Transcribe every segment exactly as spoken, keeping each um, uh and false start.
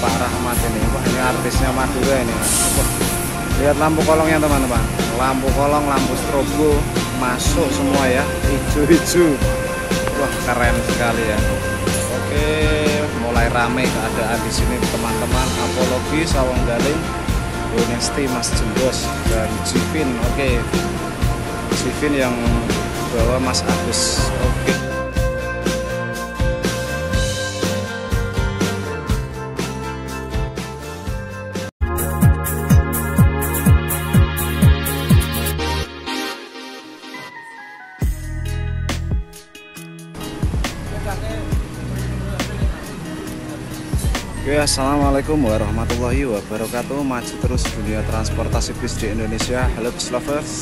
Pak Rahmat ini. Wah, ini artisnya Madura ini. Wah, lihat lampu kolongnya teman-teman. Lampu kolong, lampu strobo masuk semua ya, hijau-hijau. Wah, keren sekali ya. Oke, mulai ramai keadaan di sini teman-teman. Apologi, Sawanggaling, Donesti, Mas Jembos, dan Jivin. Oke, Jivin yang bawa Mas Agus. Oke. Oke, assalamualaikum warahmatullahi wabarakatuh. Maju terus dunia transportasi bis di Indonesia. Halo bis lovers,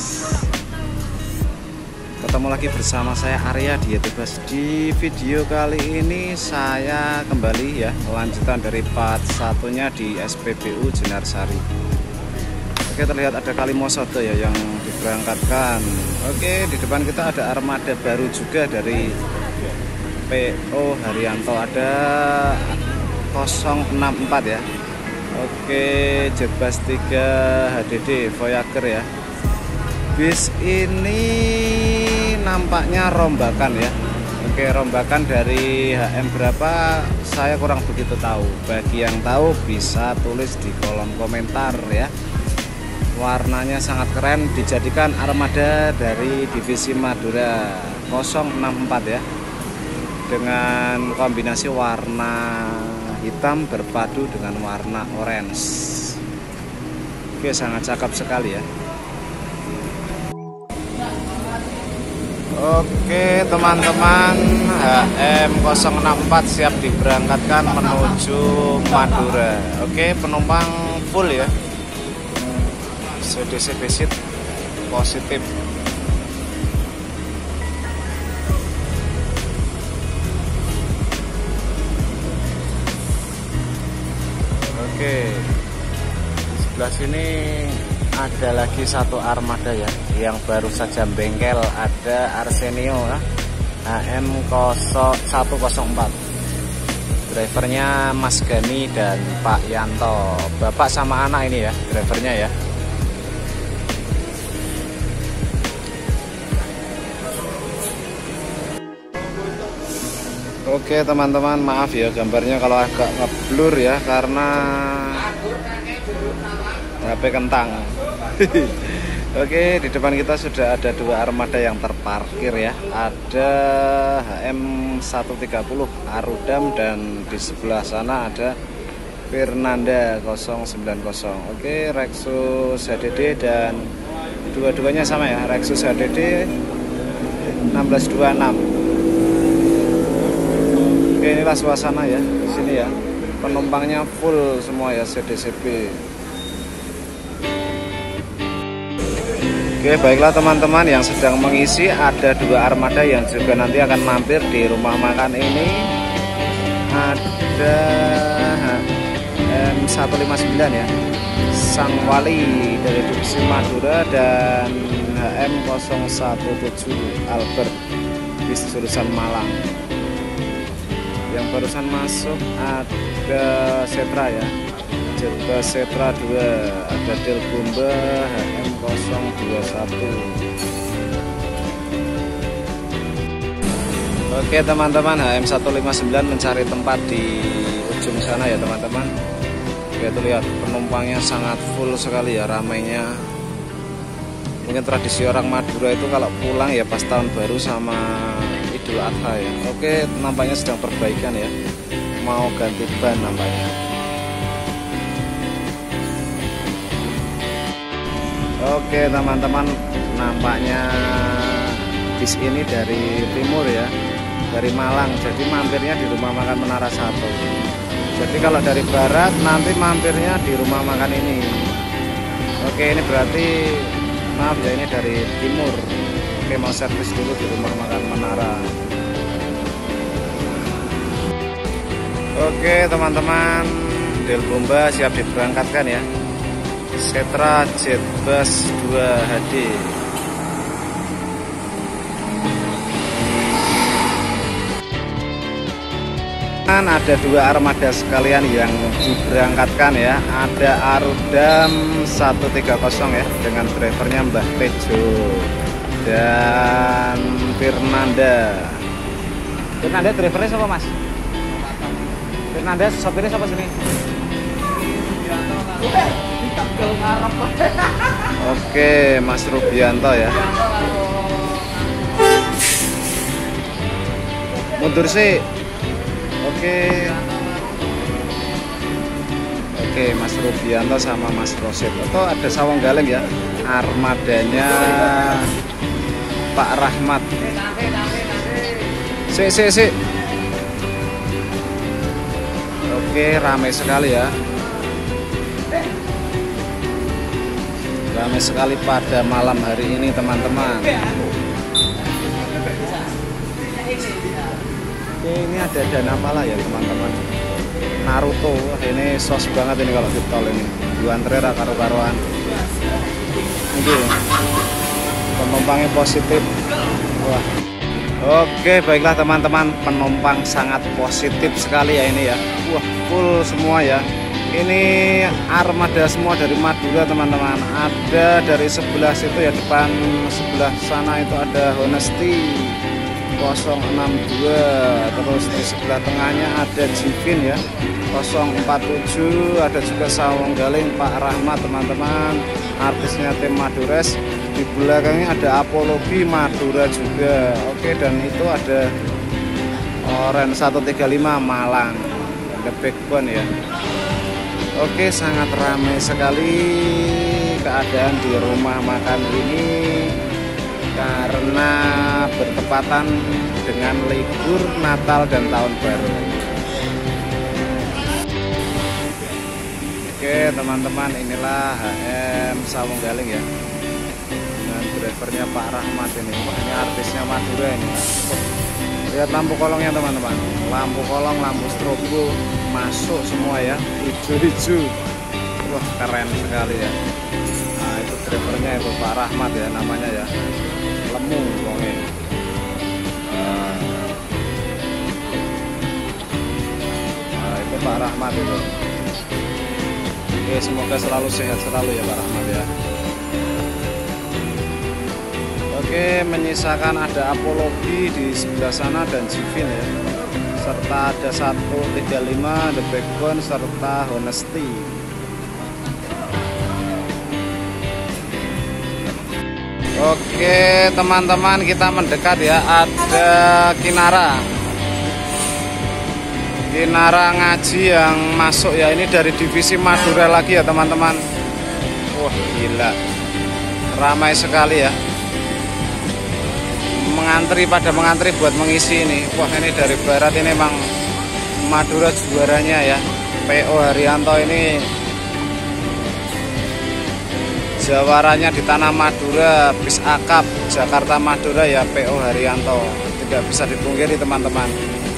ketemu lagi bersama saya Arya di YouTube. Di video kali ini saya kembali ya melanjutan dari part satunya di S P B U Jenarsari. Oke, terlihat ada Kalimosodo ya yang diberangkatkan. Oke, di depan kita ada armada baru juga dari P O Haryanto, ada nol enam empat ya. Oke, Jetbus tiga H D D Voyager ya. Bis ini nampaknya rombakan ya. Oke, rombakan dari H M berapa saya kurang begitu tahu. Bagi yang tahu bisa tulis di kolom komentar ya. Warnanya sangat keren, dijadikan armada dari divisi Madura nol enam empat ya, dengan kombinasi warna hitam berpadu dengan warna orange. Oke, sangat cakep sekali ya. Oke teman-teman, H M nol enam empat siap diberangkatkan menuju Madura. Oke, penumpang full ya, C D C visit positif. Oke, di sebelah sini ada lagi satu armada ya, yang baru saja bengkel. Ada Arsenio ya, H M satu nol empat. Drivernya Mas Gani dan Pak Yanto, bapak sama anak ini ya drivernya ya. Oke teman-teman, maaf ya gambarnya kalau agak ngeblur ya, karena H P kentang. Oke, di depan kita sudah ada dua armada yang terparkir ya. Ada H M seratus tiga puluh Arudam dan di sebelah sana ada Fernanda nol sembilan nol. Oke, Rexus H D D dan dua-duanya sama ya, Rexus H D D enam belas dua puluh enam. Oke, inilah suasana ya di sini ya. Penumpangnya full semua ya, C D C B. Oke, baiklah teman-teman yang sedang mengisi, ada dua armada yang juga nanti akan mampir di rumah makan ini. Ada H M seratus lima puluh sembilan ya, Sang Wali dari divisi Madura, dan H M nol satu tujuh Albert bis jurusan Malang. Yang barusan masuk ada Setra ya, Jetbus Setra dua, ada Del Bomba H M nol dua satu. Oke teman-teman, H M seratus lima puluh sembilan mencari tempat di ujung sana ya teman-teman. Oke, itu lihat penumpangnya sangat full sekali ya, ramainya. Mungkin tradisi orang Madura itu kalau pulang ya pas tahun baru sama Idul Adha ya. Oke, nampaknya sedang perbaikan ya, mau ganti ban nampaknya. Oke teman-teman, nampaknya bis ini dari timur ya, dari Malang, jadi mampirnya di rumah makan Menara Satu. Jadi kalau dari barat nanti mampirnya di rumah makan ini. Oke, ini berarti maaf ya, ini dari timur. Oke, mau servis dulu di rumah makan Menara. Oke teman-teman, Del Bomba siap diberangkatkan ya. Setra Jetbus dua H D. teman-teman, ada dua armada sekalian yang diberangkatkan ya. Ada Arudam seratus tiga puluh ya dengan drivernya Mbah Tejo dan Firnanda. Firnanda drivernya siapa Mas? Firnanda sopirnya siapa sini? Oke, Mas Rubianto ya. Mundur sih. Oke. Oke, Mas Rubianto sama Mas Rosid. Atau ada Sawang Galeng ya. Armadanya Pak Rahmat. Si si si. Oke, ramai sekali ya. Ramai sekali pada malam hari ini teman-teman. Oke, ini ada dana pala ya teman-teman. Naruto, ini sos banget ini kalau di tol ini. Juantre ra karo-karoan. Oke. Penumpangnya positif. Wah. Oke, baiklah teman-teman, penumpang sangat positif sekali ya ini ya. Wah, full semua ya. Ini armada semua dari Madura teman-teman. Ada dari sebelah situ ya, depan sebelah sana itu ada Honesty nol enam dua, terus di sebelah tengahnya ada Jivin ya nol empat tujuh, ada juga Sawang Galing Pak Rahmat teman-teman, artisnya tim Madures. Di belakangnya ada Apologi Madura juga. Oke, dan itu ada Oren seratus tiga puluh lima Malang, ada backbone ya. Oke, sangat ramai sekali keadaan di rumah makan ini karena bertepatan dengan libur Natal dan Tahun Baru. Oke teman-teman, inilah H M Sawang Galing ya, dengan drivernya Pak Rahmat ini. Wah, ini artisnya Madura ini. Oh, lihat lampu kolongnya teman-teman, lampu kolong, lampu strobo masuk semua ya, hijau-hijau. Wah, keren sekali ya. Nah, itu drivernya itu Pak Rahmat ya namanya ya. Lemu wonge. Nah, itu Pak Rahmat itu. Oke, semoga selalu sehat selalu ya Pak Rahmat ya. Oke, menyisakan ada Apologi di sebelah sana dan Jivin ya, serta ada seratus tiga puluh lima The Backbone serta Honesty. Oke teman-teman, kita mendekat ya, ada Kinara Kinara Ngaji yang masuk ya, ini dari divisi Madura lagi ya teman-teman. Wah, gila, ramai sekali ya, mengantri pada mengantri buat mengisi ini. Wah, ini dari barat ini emang Madura juaranya ya. P O Haryanto ini jawarannya di tanah Madura, bis akap Jakarta Madura ya, P O Haryanto, tidak bisa dipungkiri teman-teman.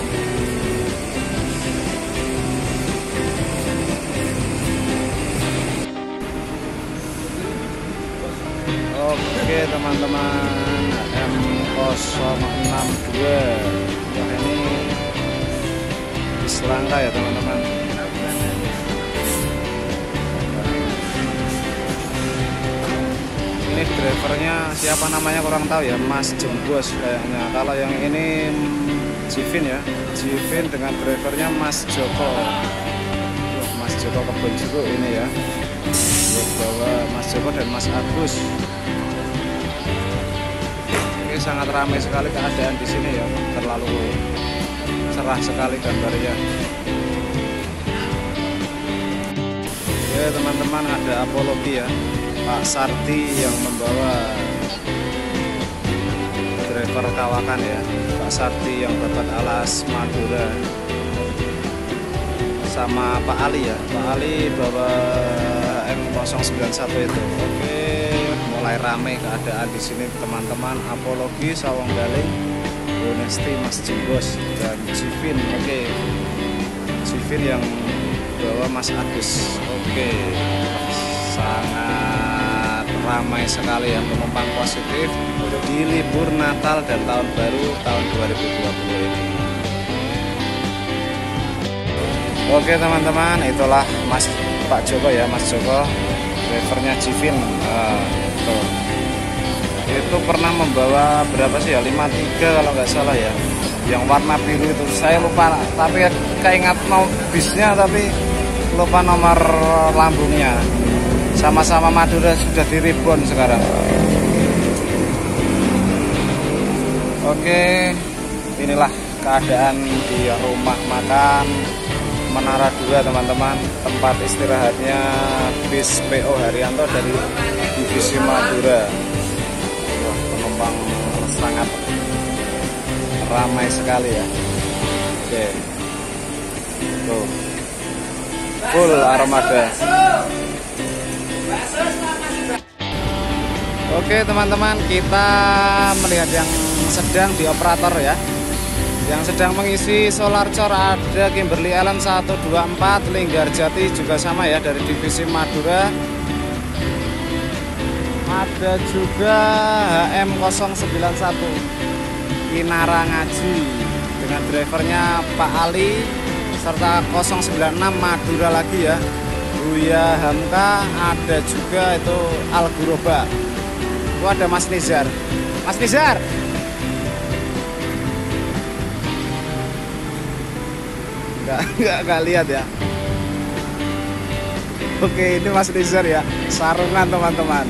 Oke teman-teman, M nol enam dua. Wah, ini bis langka ya teman-teman. Ini drivernya siapa namanya kurang tahu ya, Mas Jembos kayaknya. Kalau yang ini Jivin ya, Jivin dengan drivernya Mas Joko. Wah, Mas Joko Kebon Jeruk ini ya. Bawa Mas Joko dan Mas Agus. Ini sangat ramai sekali keadaan di sini ya, terlalu cerah sekali gambarnya. Ya teman-teman, ada Apologi ya, Pak Sardi yang membawa driver Kawakan ya, Pak Sardi yang dapat alas Madura, sama Pak Ali ya, Pak Ali bawa M nol sembilan satu itu. Oke, mulai ramai keadaan di sini teman-teman. Apologi, Sawang Galing, Honesty, Mas Jembos dan Jivin. Oke, Jivin yang bawa Mas Agus. Oke, sangat ramai sekali ya, penumpang positif di libur Natal dan Tahun Baru tahun dua ribu dua puluh ini. Oke teman-teman, itulah Mas Pak Joko ya, Mas Joko, drivernya Jivin. Nah, tuh. Itu pernah membawa berapa sih ya, lima tiga kalau nggak salah ya, yang warna biru itu. Saya lupa, tapi keingat mau bisnya tapi lupa nomor lambungnya. Sama-sama Madura, sudah di ribon sekarang. Oke, inilah keadaan di rumah makan Menara dua teman-teman, tempat istirahatnya bis P O Haryanto dari divisi Madura. Wah, penumpang sangat ramai sekali ya. Oke, tuh full armada. Oke teman-teman, kita melihat yang sedang di operator ya. Yang sedang mengisi solar chor ada Kimberly Ellen satu dua empat, Linggarjati juga sama ya dari divisi Madura. Ada juga H M nol sembilan satu Kinara Ngaji dengan drivernya Pak Ali, serta nol sembilan enam Madura lagi ya, Buya Hamka. Ada juga itu Alguroba. Itu ada Mas Nizar. Mas Nizar, nggak nggak lihat ya. Oke, ini Mas Nizar ya, sarungan teman-teman.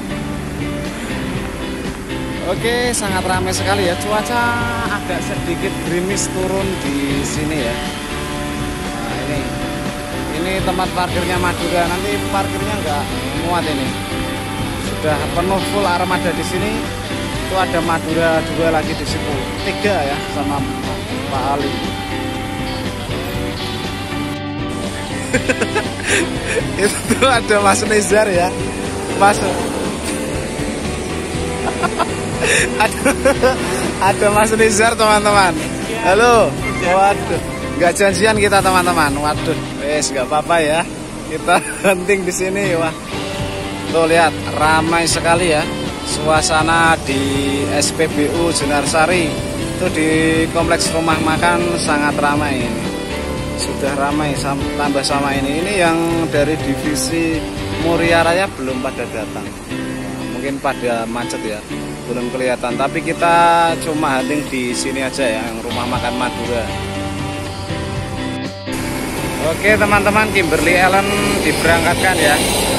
Oke, sangat ramai sekali ya. Cuaca agak sedikit gerimis turun di sini ya. Nah, ini ini tempat parkirnya Madura. Nanti parkirnya nggak muat ini. Sudah penuh full armada di sini. Itu ada Madura dua lagi di situ, tiga ya sama Pak Ali. Itu ada Mas Nizar ya, Mas. ada, ada Mas Nizar teman-teman. Halo, waduh, nggak janjian kita teman-teman. Waduh, wes nggak apa-apa ya. Kita hunting di sini, wah. Tuh lihat, ramai sekali ya. Suasana di S P B U Jenarsari itu di kompleks rumah makan sangat ramai ini. Sudah ramai tambah sama ini. Ini yang dari divisi Muria Raya belum pada datang. Mungkin pada macet ya, belum kelihatan. Tapi kita cuma hunting di sini aja ya, yang rumah makan Madura. Oke teman-teman, Kimberly Ellen diberangkatkan ya.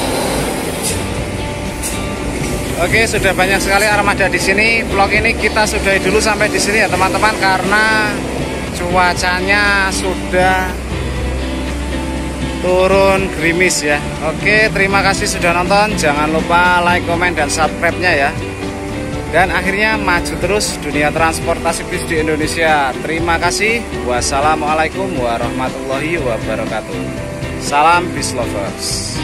Oke, sudah banyak sekali armada di sini. Vlog ini kita sudahi dulu sampai di sini ya teman-teman, karena cuacanya sudah turun gerimis ya. Oke, terima kasih sudah nonton. Jangan lupa like, komen, dan subscribe-nya ya. Dan akhirnya maju terus dunia transportasi bis di Indonesia. Terima kasih. Wassalamualaikum warahmatullahi wabarakatuh. Salam bis lovers.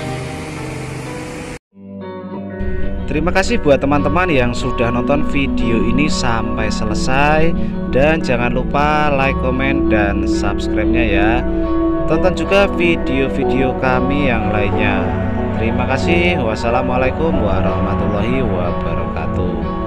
Terima kasih buat teman-teman yang sudah nonton video ini sampai selesai. Dan jangan lupa like, komen, dan subscribe-nya ya. Tonton juga video-video kami yang lainnya. Terima kasih. Wassalamualaikum warahmatullahi wabarakatuh.